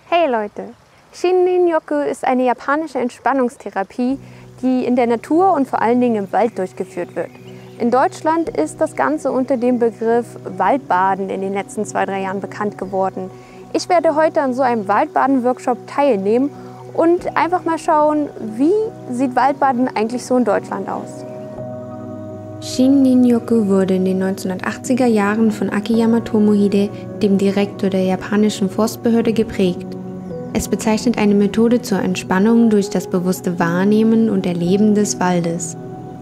Hey Leute, Shinrin-yoku ist eine japanische Entspannungstherapie, die in der Natur und vor allen Dingen im Wald durchgeführt wird. In Deutschland ist das Ganze unter dem Begriff Waldbaden in den letzten 2-3 Jahren bekannt geworden. Ich werde heute an so einem Waldbaden-Workshop teilnehmen und einfach mal schauen, wie sieht Waldbaden eigentlich so in Deutschland aus. Shinrin-yoku wurde in den 1980er Jahren von Akiyama Tomohide, dem Direktor der japanischen Forstbehörde, geprägt. Es bezeichnet eine Methode zur Entspannung durch das bewusste Wahrnehmen und Erleben des Waldes.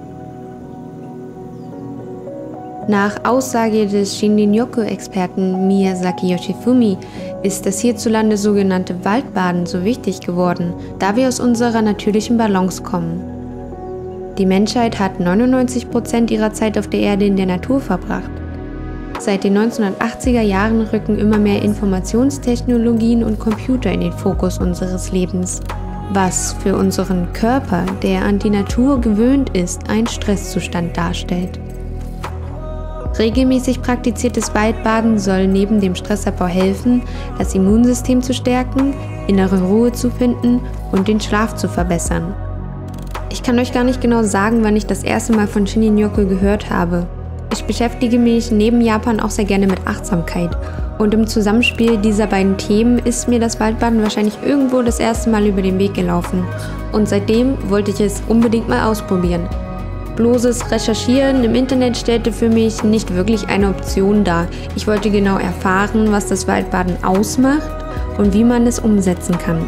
Nach Aussage des Shinrin-yoku-Experten Miyazaki Yoshifumi ist das hierzulande sogenannte Waldbaden so wichtig geworden, da wir aus unserer natürlichen Balance kommen. Die Menschheit hat 99% ihrer Zeit auf der Erde in der Natur verbracht. Seit den 1980er Jahren rücken immer mehr Informationstechnologien und Computer in den Fokus unseres Lebens, was für unseren Körper, der an die Natur gewöhnt ist, einen Stresszustand darstellt. Regelmäßig praktiziertes Waldbaden soll neben dem Stressabbau helfen, das Immunsystem zu stärken, innere Ruhe zu finden und den Schlaf zu verbessern. Ich kann euch gar nicht genau sagen, wann ich das erste Mal von Shinrin-yoku gehört habe. Ich beschäftige mich neben Japan auch sehr gerne mit Achtsamkeit. Und im Zusammenspiel dieser beiden Themen ist mir das Waldbaden wahrscheinlich irgendwo das erste Mal über den Weg gelaufen. Und seitdem wollte ich es unbedingt mal ausprobieren. Bloßes Recherchieren im Internet stellte für mich nicht wirklich eine Option dar. Ich wollte genau erfahren, was das Waldbaden ausmacht und wie man es umsetzen kann.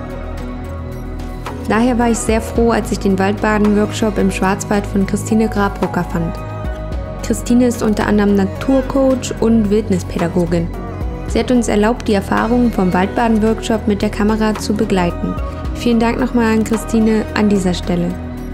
Daher war ich sehr froh, als ich den Waldbaden-Workshop im Schwarzwald von Christine Grabrucker fand. Christine ist unter anderem Naturcoach und Wildnispädagogin. Sie hat uns erlaubt, die Erfahrungen vom Waldbaden-Workshop mit der Kamera zu begleiten. Vielen Dank nochmal an Christine an dieser Stelle.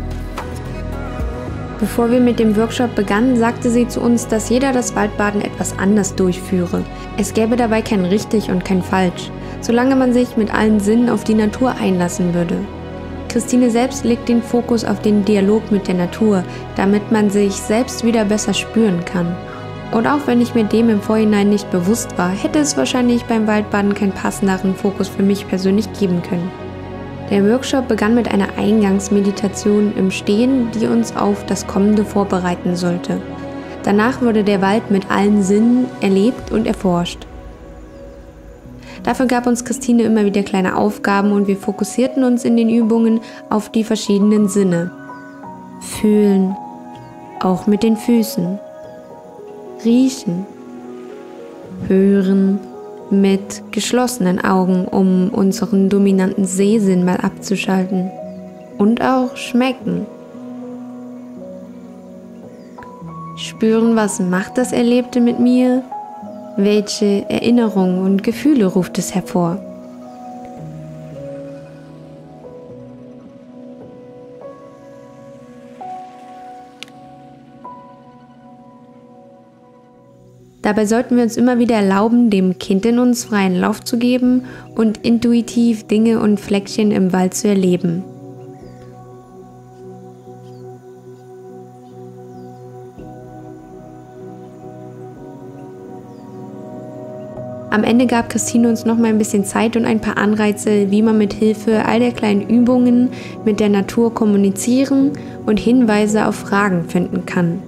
Bevor wir mit dem Workshop begannen, sagte sie zu uns, dass jeder das Waldbaden etwas anders durchführe. Es gäbe dabei kein richtig und kein falsch, solange man sich mit allen Sinnen auf die Natur einlassen würde. Christine selbst legt den Fokus auf den Dialog mit der Natur, damit man sich selbst wieder besser spüren kann. Und auch wenn ich mir dem im Vorhinein nicht bewusst war, hätte es wahrscheinlich beim Waldbaden keinen passenderen Fokus für mich persönlich geben können. Der Workshop begann mit einer Eingangsmeditation im Stehen, die uns auf das Kommende vorbereiten sollte. Danach wurde der Wald mit allen Sinnen erlebt und erforscht. Dafür gab uns Christine immer wieder kleine Aufgaben und wir fokussierten uns in den Übungen auf die verschiedenen Sinne. Fühlen, auch mit den Füßen. Riechen, hören, mit geschlossenen Augen, um unseren dominanten Sehsinn mal abzuschalten. Und auch schmecken. Spüren, was macht das Erlebte mit mir? Welche Erinnerungen und Gefühle ruft es hervor? Dabei sollten wir uns immer wieder erlauben, dem Kind in uns freien Lauf zu geben und intuitiv Dinge und Fleckchen im Wald zu erleben. Am Ende gab Christine uns noch mal ein bisschen Zeit und ein paar Anreize, wie man mit Hilfe all der kleinen Übungen mit der Natur kommunizieren und Hinweise auf Fragen finden kann.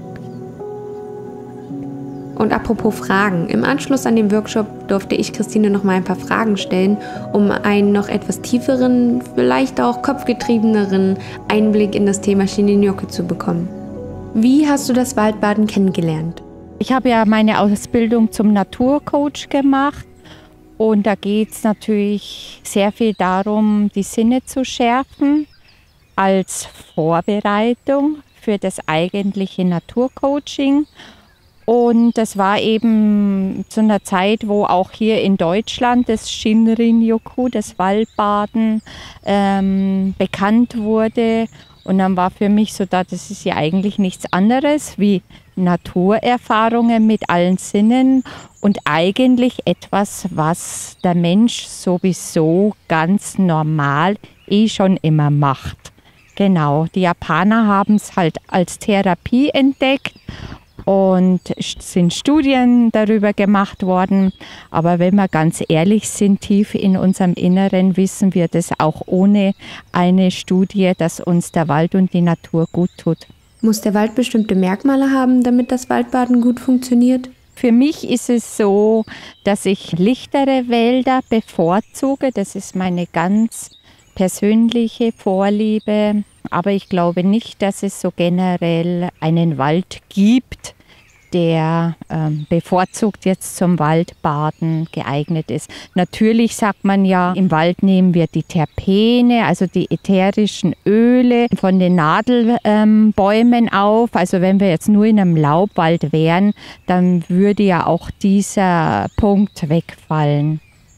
Und apropos Fragen, im Anschluss an den Workshop durfte ich Christine noch mal ein paar Fragen stellen, um einen noch etwas tieferen, vielleicht auch kopfgetriebeneren Einblick in das Thema Shinrin-yoku zu bekommen. Wie hast du das Waldbaden kennengelernt? Ich habe ja meine Ausbildung zum Naturcoach gemacht und da geht es natürlich sehr viel darum, die Sinne zu schärfen als Vorbereitung für das eigentliche Naturcoaching. Und das war eben zu einer Zeit, wo auch hier in Deutschland das Shinrin-yoku, das Waldbaden, bekannt wurde. Und dann war für mich so, das ist ja eigentlich nichts anderes wie Naturerfahrungen mit allen Sinnen und eigentlich etwas, was der Mensch sowieso ganz normal schon immer macht. Genau, die Japaner haben es halt als Therapie entdeckt und sind Studien darüber gemacht worden. Aber wenn wir ganz ehrlich sind, tief in unserem Inneren wissen wir das auch ohne eine Studie, dass uns der Wald und die Natur gut tut. Muss der Wald bestimmte Merkmale haben, damit das Waldbaden gut funktioniert? Für mich ist es so, dass ich lichtere Wälder bevorzuge. Das ist meine ganz persönliche Vorliebe. Aber ich glaube nicht, dass es so generell einen Wald gibt, der bevorzugt jetzt zum Waldbaden geeignet ist. Natürlich sagt man ja, im Wald nehmen wir die Terpene, also die ätherischen Öle von den Nadelbäumen auf. Also wenn wir jetzt nur in einem Laubwald wären, dann würde ja auch dieser Punkt wegfallen.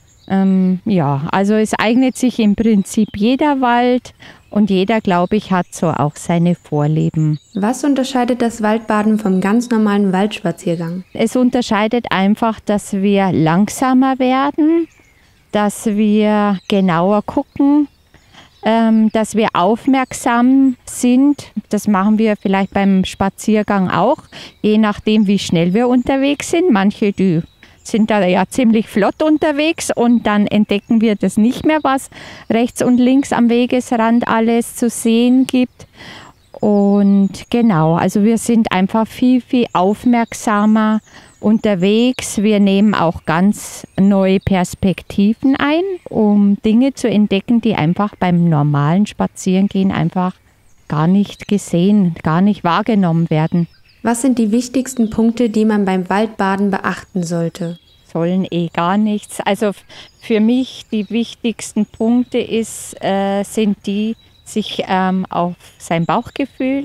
Ja, also es eignet sich im Prinzip jeder Wald und jeder, glaube ich, hat so auch seine Vorlieben. Was unterscheidet das Waldbaden vom ganz normalen Waldspaziergang? Es unterscheidet einfach, dass wir langsamer werden, dass wir genauer gucken, dass wir aufmerksam sind. Das machen wir vielleicht beim Spaziergang auch, je nachdem, wie schnell wir unterwegs sind. Manche, die sind da ja ziemlich flott unterwegs und dann entdecken wir das nicht mehr, was rechts und links am Wegesrand alles zu sehen gibt. Und genau, also wir sind einfach viel, viel aufmerksamer unterwegs. Wir nehmen auch ganz neue Perspektiven ein, um Dinge zu entdecken, die einfach beim normalen Spazierengehen einfach gar nicht gesehen, gar nicht wahrgenommen werden. Was sind die wichtigsten Punkte, die man beim Waldbaden beachten sollte? Sollen gar nichts. Also für mich die wichtigsten Punkte sind die, sich auf sein Bauchgefühl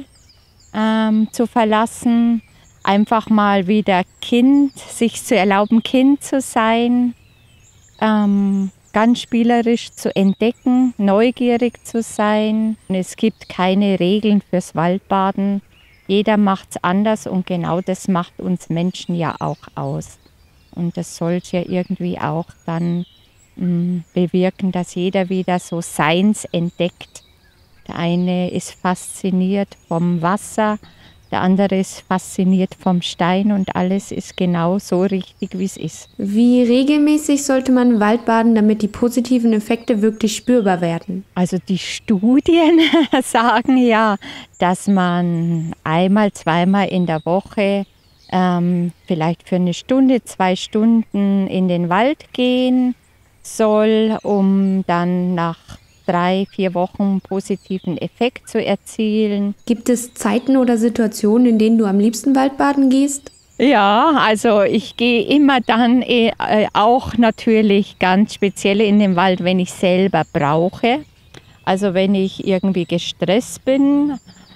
zu verlassen, einfach mal wieder sich zu erlauben, Kind zu sein, ganz spielerisch zu entdecken, neugierig zu sein. Und es gibt keine Regeln fürs Waldbaden. Jeder macht es anders und genau das macht uns Menschen ja auch aus. Und das sollte ja irgendwie auch dann bewirken, dass jeder wieder so seins entdeckt. Der eine ist fasziniert vom Wasser, der andere ist fasziniert vom Stein und alles ist genau so richtig, wie es ist. Wie regelmäßig sollte man Waldbaden, damit die positiven Effekte wirklich spürbar werden? Also die Studien sagen ja, dass man einmal, zweimal in der Woche vielleicht für eine Stunde, 2 Stunden in den Wald gehen soll, um dann nach 3, 4 Wochen einen positiven Effekt zu erzielen. Gibt es Zeiten oder Situationen, in denen du am liebsten Waldbaden gehst? Ja, also ich gehe immer dann auch natürlich ganz speziell in den Wald, wenn ich selber brauche. Also wenn ich irgendwie gestresst bin,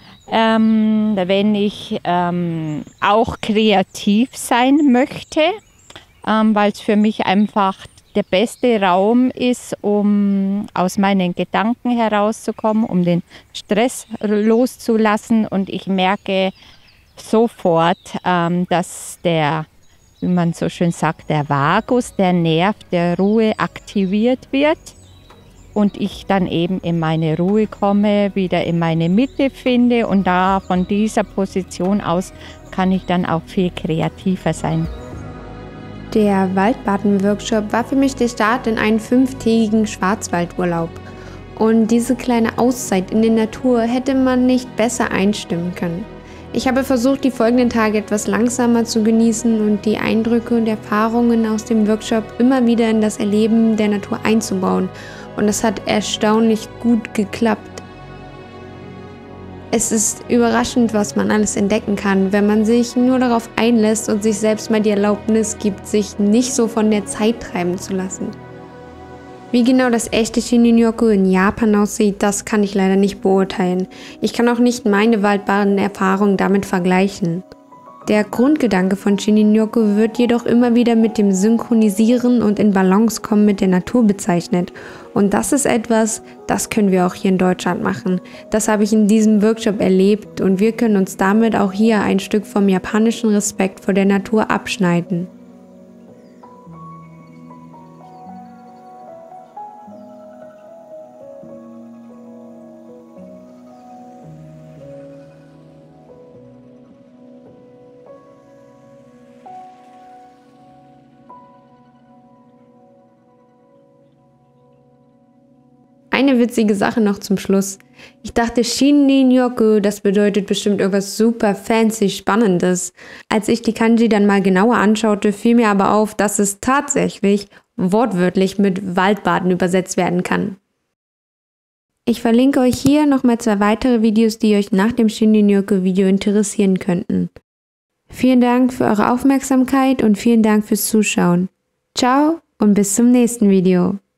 wenn ich auch kreativ sein möchte, weil es für mich einfach der beste Raum ist, um aus meinen Gedanken herauszukommen, um den Stress loszulassen. Und ich merke sofort, dass wie man so schön sagt, der Vagus, der Nerv der Ruhe aktiviert wird. Und ich dann eben in meine Ruhe komme, wieder in meine Mitte finde. Und da von dieser Position aus kann ich dann auch viel kreativer sein. Der Waldbaden-Workshop war für mich der Start in einen 5-tägigen Schwarzwaldurlaub. Und diese kleine Auszeit in der Natur hätte man nicht besser einstimmen können. Ich habe versucht, die folgenden Tage etwas langsamer zu genießen und die Eindrücke und Erfahrungen aus dem Workshop immer wieder in das Erleben der Natur einzubauen. Und das hat erstaunlich gut geklappt. Es ist überraschend, was man alles entdecken kann, wenn man sich nur darauf einlässt und sich selbst mal die Erlaubnis gibt, sich nicht so von der Zeit treiben zu lassen. Wie genau das echte Shinrin-yoku in Japan aussieht, das kann ich leider nicht beurteilen. Ich kann auch nicht meine Waldbaden-Erfahrungen damit vergleichen. Der Grundgedanke von Shinrin-yoku wird jedoch immer wieder mit dem Synchronisieren und in Balance kommen mit der Natur bezeichnet. Und das ist etwas, das können wir auch hier in Deutschland machen. Das habe ich in diesem Workshop erlebt und wir können uns damit auch hier ein Stück vom japanischen Respekt vor der Natur abschneiden. eine witzige Sache noch zum Schluss. Ich dachte, Shinrin-yoku, das bedeutet bestimmt irgendwas super fancy Spannendes. Als ich die Kanji dann mal genauer anschaute, fiel mir aber auf, dass es tatsächlich wortwörtlich mit Waldbaden übersetzt werden kann. Ich verlinke euch hier nochmal 2 weitere Videos, die euch nach dem Shinrin-yoku-Video interessieren könnten. Vielen Dank für eure Aufmerksamkeit und vielen Dank fürs Zuschauen. Ciao und bis zum nächsten Video.